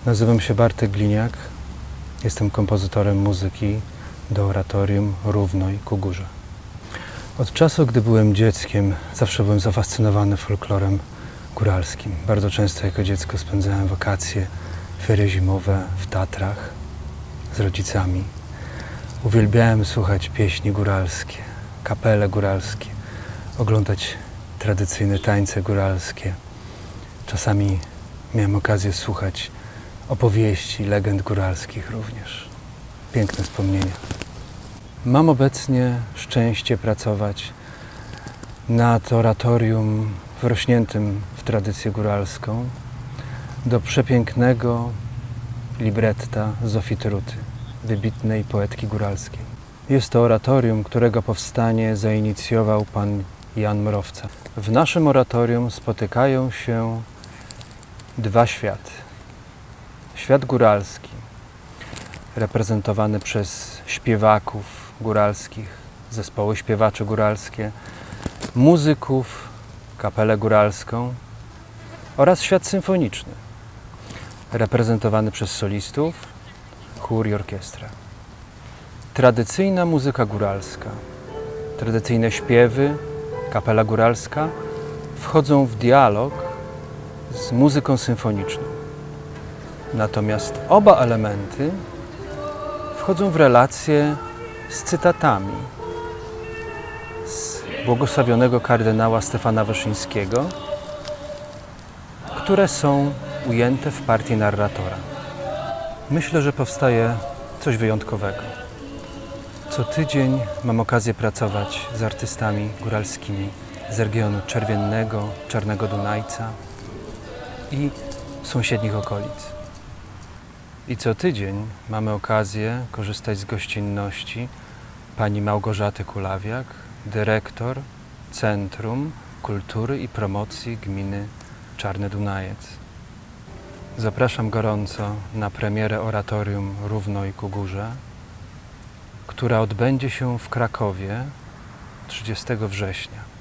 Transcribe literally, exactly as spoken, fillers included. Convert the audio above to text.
Nazywam się Bartek Gliniak. Jestem kompozytorem muzyki do oratorium Równoj ku Górze. Od czasu, gdy byłem dzieckiem, zawsze byłem zafascynowany folklorem góralskim. Bardzo często jako dziecko spędzałem wakacje, ferie zimowe w Tatrach z rodzicami. Uwielbiałem słuchać pieśni góralskie, kapele góralskie, oglądać tradycyjne tańce góralskie. Czasami miałem okazję słuchać opowieści, legend góralskich również. Piękne wspomnienia. Mam obecnie szczęście pracować nad oratorium wrośniętym w tradycję góralską do przepięknego libretta Zofii Tyruty, wybitnej poetki góralskiej. Jest to oratorium, którego powstanie zainicjował pan Jan Mrowca. W naszym oratorium spotykają się dwa światy. Świat góralski, reprezentowany przez śpiewaków góralskich, zespoły śpiewacze góralskie, muzyków, kapelę góralską oraz świat symfoniczny, reprezentowany przez solistów, chór i orkiestrę. Tradycyjna muzyka góralska, tradycyjne śpiewy, kapela góralska wchodzą w dialog z muzyką symfoniczną. Natomiast oba elementy wchodzą w relacje z cytatami z błogosławionego kardynała Stefana Wyszyńskiego, które są ujęte w partii narratora. Myślę, że powstaje coś wyjątkowego. Co tydzień mam okazję pracować z artystami góralskimi z regionu Czerwiennego, Czarnego Dunajca i sąsiednich okolic. I co tydzień mamy okazję korzystać z gościnności pani Małgorzaty Kulawiak, dyrektor Centrum Kultury i Promocji Gminy Czarny Dunajec. Zapraszam gorąco na premierę oratorium Równoj ku Górze, która odbędzie się w Krakowie trzydziestego września.